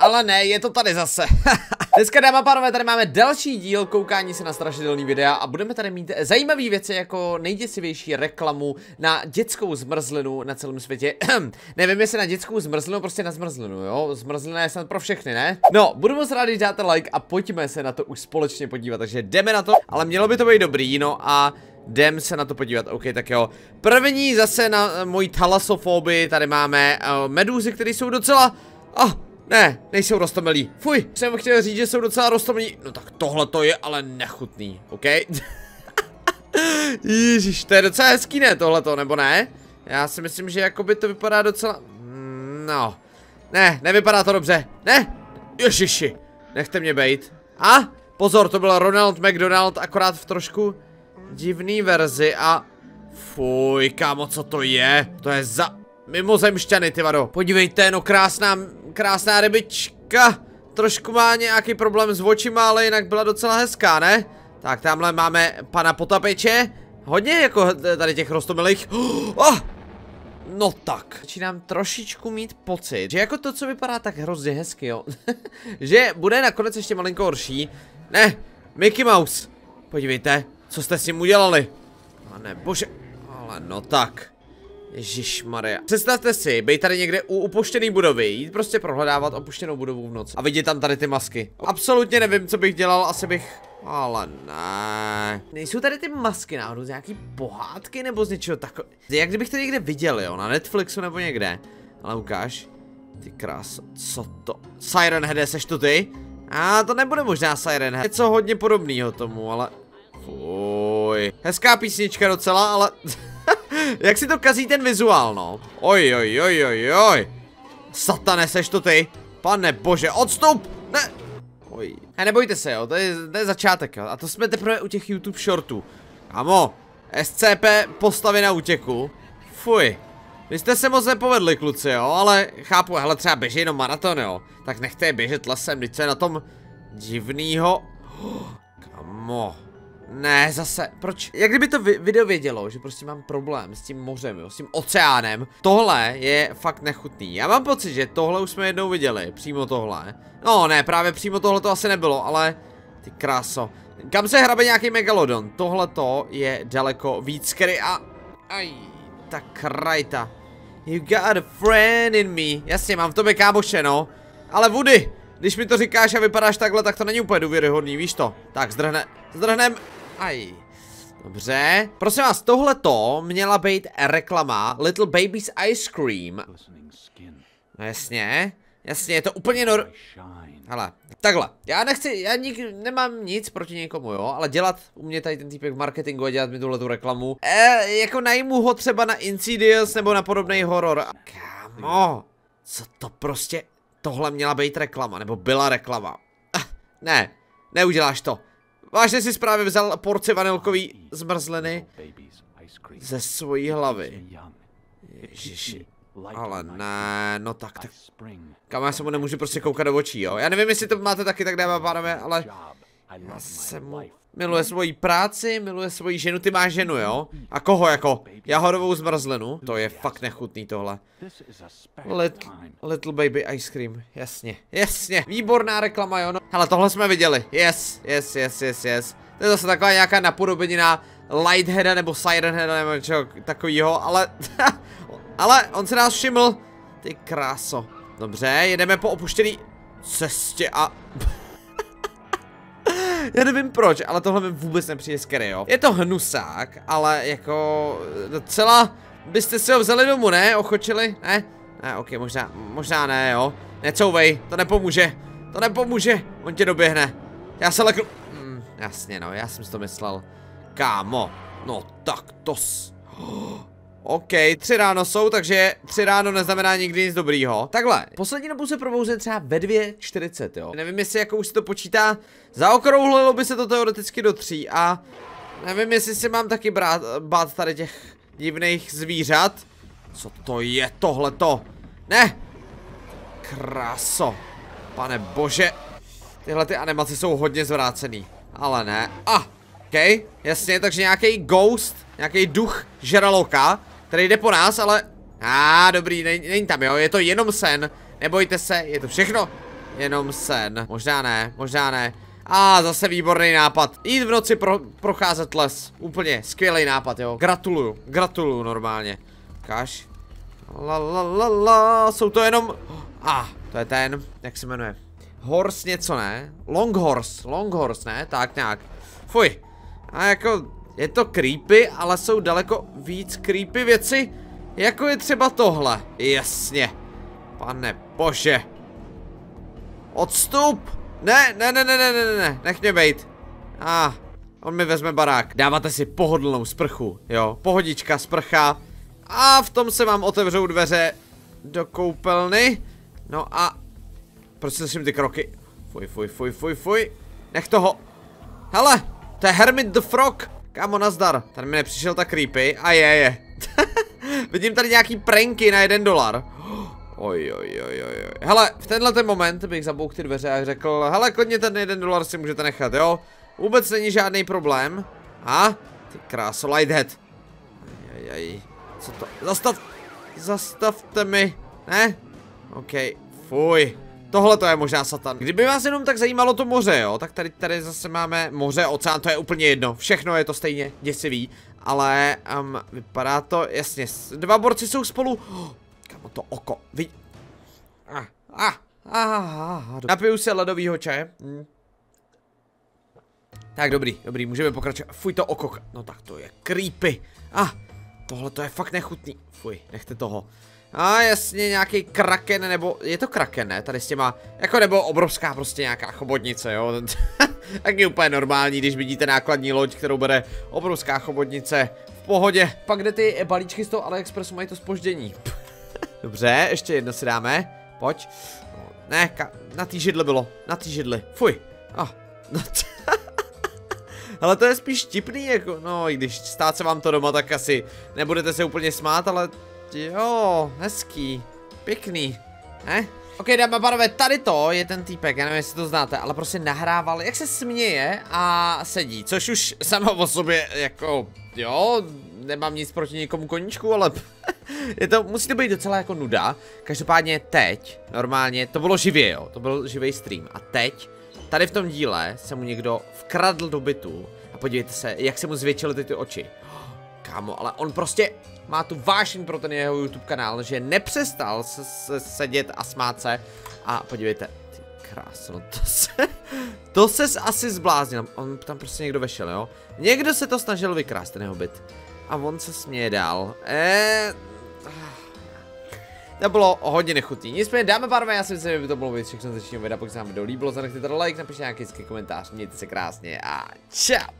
Ale ne, je to tady zase. Dneska, dámy a pánové, tady máme další díl koukání se na strašidelný videa a budeme tady mít zajímavé věci jako nejděsivější reklamu na dětskou zmrzlinu na celém světě. Nevím, jestli na dětskou zmrzlinu, prostě na zmrzlinu, jo? Zmrzlina je snad pro všechny, ne? No, budu moc rád, když dáte like a pojďme se na to už společně podívat, takže jdeme na to, ale mělo by to být dobrý, no a jdem se na to podívat, ok, tak jo. První zase na mojí thalasofobii, tady máme medúzy, které jsou docela... Ne, nejsou roztomilí. Fuj, jsem chtěl říct, že jsou docela roztomilí. No tak tohle to je ale nechutný, ok? Ježiš, to je docela hezký, ne, tohleto, nebo ne? Já si myslím, že jakoby to vypadá docela... No. Ne, nevypadá to dobře. Ne, ježiši, nechte mě bejt. A, pozor, to byl Ronald McDonald, akorát v trošku divný verzi a... Fuj, kámo, co to je? To je za... Mimozemšťany, ty vado. Podívejte, no krásná rybička. Trošku má nějaký problém s očima, ale jinak byla docela hezká, ne? Tak, tamhle máme pana potapeče. Hodně jako tady těch roztomilých. No tak. Začínám trošičku mít pocit, že jako to, co vypadá tak hrozně hezky, jo. Že bude nakonec ještě malinko horší. Ne, Mickey Mouse. Podívejte, co jste s ním udělali. Pane bože, ale no tak. Ježišmarja. Představte si, bej tady někde u opuštěné budovy, jít prostě prohledávat opuštěnou budovu v noci a vidět tam tady ty masky. Absolutně nevím, co bych dělal, asi bych... Ale ne. Nejsou tady ty masky náhodou z nějaký pohádky nebo z něčeho takového? Jak kdybych to někde viděl, jo, na Netflixu nebo někde. Ale ukáž. Ty kráso, co to? Siren Head, seš to ty? To nebude možná Siren Head. Něco hodně podobného tomu, ale... Fuj. Hezká písnička docela, ale... Jak si to kazí ten vizuál, no? Oj. Satane, seš to ty? Pane bože, odstup! Ne! Oj. Nebojte se, jo, to je začátek, jo. A to jsme teprve u těch YouTube shortů. Kámo, SCP postavy na útěku. Fuj. Vy jste se moc nepovedli, kluci, jo, ale chápu, hele, třeba běží jenom maraton, jo. Tak nechte je běžet lesem, teď co je na tom divnýho. Kamo. Ne, zase, proč? Jak kdyby to video vědělo, že prostě mám problém s tím mořem, jo, s tím oceánem. Tohle je fakt nechutný. Já mám pocit, že tohle už jsme jednou viděli, přímo tohle. No ne, právě přímo tohle to asi nebylo, ale ty kráso. Kam se hrabe nějaký megalodon? Tohle to je daleko víc scary a... Aj, ta krajta. You got a friend in me. Jasně, mám v tobě kámoše, no. Ale Woody, když mi to říkáš a vypadáš takhle, tak to není úplně důvěryhodný, víš to? Tak, zdrhnem. Aj. Dobře. Prosím vás, tohleto měla být reklama Little Baby's Ice Cream. No jasně, je to úplně hele, takhle, já nemám nic proti někomu, jo, ale dělat u mě tady ten týpek v marketingu a dělat mi tuhletu reklamu, jako najmu ho třeba na Insidious nebo na podobný horor. Kámo, co to prostě, tohle měla být reklama, nebo byla reklama. Ne, neuděláš to. Vážně si právě vzal porci vanilkový zmrzliny ze svojí hlavy. Ježiši. Ale ne, no tak. Kam já se mu nemůžu prostě koukat do očí, jo. Já nevím, jestli to máte taky tak, dámy a pánové, ale já se mu miluje svoji práci, miluje svoji ženu, ty máš ženu, jo. A koho jako? Jahodovou zmrzlinu? To je fakt nechutný tohle. Little baby ice cream, jasně. Výborná reklama, jo, no. Hele, tohle jsme viděli, yes. To je zase taková nějaká napodobenina Lightheada nebo Siren Heada nebo něčeho takovýho, ale... ale on se nás všiml. Ty kráso. Dobře, jedeme po opuštěný cestě a... Já nevím proč, ale tohle mi vůbec nepřijde scary, jo. Je to hnusák, ale jako... Docela... Byste si ho vzali domů, ne? Ochočili? Ne, ok, možná ne, jo. Necouvej, to nepomůže. On tě doběhne. Já se leknu... jasně, no, já jsem si to myslel. Kámo, no tak to OK, 3 ráno jsou, takže 3 ráno neznamená nikdy nic dobrýho. Takhle, poslední dobu se probouzím třeba ve 2:40, jo. Nevím, jestli jako už se to počítá. Zaokrouhlilo by se to teoreticky do 3 a nevím, jestli si mám taky bát tady těch divných zvířat. Co to je tohleto? Ne! Kráso. Pane bože. Tyhle ty animace jsou hodně zvrácený. Ale ne. OK, jasně, takže nějaký ghost, nějaký duch žraloka, který jde po nás, ale... dobrý, není tam, jo, je to jenom sen. Nebojte se, je to všechno jenom sen. Možná ne, možná ne. A zase výborný nápad. Jít v noci procházet les. Úplně skvělý nápad, jo. Gratuluju normálně. Kaž. Jsou to jenom... to je ten, jak se jmenuje? Horse něco, ne? Longhorse, ne? Tak nějak. Fuj. A jako, je to creepy, ale jsou daleko víc creepy věci, jako je třeba tohle. Jasně. Pane bože. Odstup. Ne, nech mě bejt. On mi vezme barák. Dáváte si pohodlnou sprchu, jo. Pohodička, sprcha. A v tom se vám otevřou dveře do koupelny. No a... Proč slyším ty kroky? Fuj. Nech toho. Hele, to je Hermit the Frog. Kámo, nazdar. Tady mi nepřišel tak creepy. A je. Vidím tady nějaký pranky na $1. Oj. Hele, v tenhle ten moment bych zabouchl ty dveře a řekl, hele, klidně ten $1 si můžete nechat, jo? Vůbec není žádný problém. Ty kráso, Lighthead. Co to? Zastavte mi. Ne? OK, fuj. Tohle to je možná satan. Kdyby vás jenom tak zajímalo to moře, jo, tak tady zase máme moře, oceán, to je úplně jedno. Všechno je to stejně děsivý. Ale vypadá to, jasně, dva borci jsou spolu. Kamo to oko, napiju se ledovýho čaje. Tak dobrý, můžeme pokračovat. Fuj, to oko, no tak to je creepy. Tohle to je fakt nechutný. Fuj, nechte toho. Jasně, nějaký kraken, nebo, je to kraken, ne, tady s těma, jako nebo obrovská prostě nějaká chobotnice, jo. Tak je úplně normální, když vidíte nákladní loď, kterou bere obrovská chobotnice. V pohodě. Pak kde ty balíčky z toho AliExpressu mají to zpoždění. Dobře, ještě jedno si dáme. Pojď. Ne, na té židli bylo. Na té židli. Fuj. Ale to je spíš tipný, jako, no, i když stát se vám to doma, tak asi nebudete se úplně smát, ale jo, hezký, pěkný, ne? Ok, dámy a pánové, tady to je ten týpek, já nevím, jestli to znáte, ale prostě nahrával, jak se směje a sedí, což už samo o sobě, jako, jo, nemám nic proti nikomu koníčku, ale musí to být docela jako nuda. Každopádně teď, normálně, to bylo živě, jo, to byl živý stream a teď, tady v tom díle se mu někdo vkradl do bytu a podívejte se, jak se mu zvětšily ty oči. Kámo, ale on prostě má tu vášeň pro ten jeho YouTube kanál, že nepřestal sedět a smát se. A podívejte, ty krásno, to ses asi zbláznil. On tam prostě někdo vešel, jo? Někdo se to snažil vykrást, ten jeho byt. A on se směje dál. To bylo hodně nechutný. Nicméně, dáme pánové, já si myslím, že by to bylo víc všechno z dnešního videa. Pokud se vám video líbilo, zanechte tady like, napište nějaký komentář, mějte se krásně a čau.